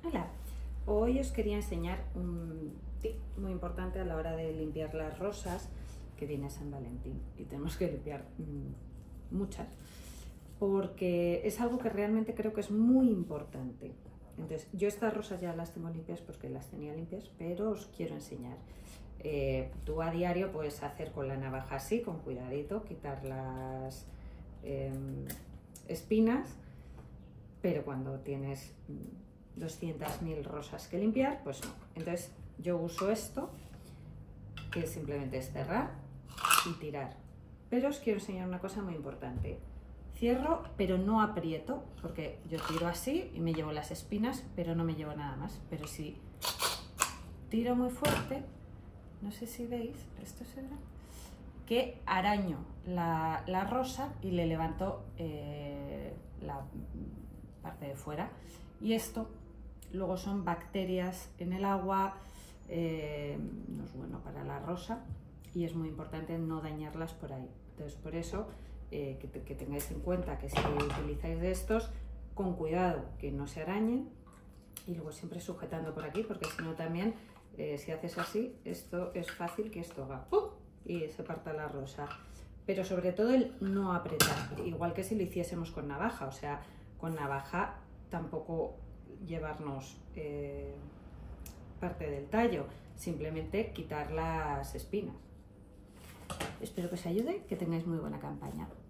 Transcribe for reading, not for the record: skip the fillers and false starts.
Hola, hoy os quería enseñar un tip muy importante a la hora de limpiar las rosas, que viene San Valentín y tenemos que limpiar muchas, porque es algo que realmente creo que es muy importante. Entonces, yo estas rosas ya las tengo limpias porque las tenía limpias, pero os quiero enseñar. Tú a diario puedes hacer con la navaja así, con cuidadito, quitar las espinas, pero cuando tienes 200.000 rosas que limpiar, pues no. Entonces yo uso esto, que simplemente es cerrar y tirar. Pero os quiero enseñar una cosa muy importante. Cierro, pero no aprieto, porque yo tiro así y me llevo las espinas, pero no me llevo nada más. Pero si tiro muy fuerte, no sé si veis, esto se verá, que araño la rosa y le levanto la parte de fuera. Y esto luego son bacterias en el agua, no es bueno para la rosa y es muy importante no dañarlas por ahí. Entonces, por eso que tengáis en cuenta que si utilizáis de estos, con cuidado que no se arañen, y luego siempre sujetando por aquí, porque si no también, si haces así, esto es fácil que esto haga ¡pum! Y se parta la rosa. Pero sobre todo el no apretar, igual que si lo hiciésemos con navaja, o sea, con navaja tampoco llevarnos parte del tallo, simplemente quitar las espinas. Espero que os ayude, que tengáis muy buena campaña.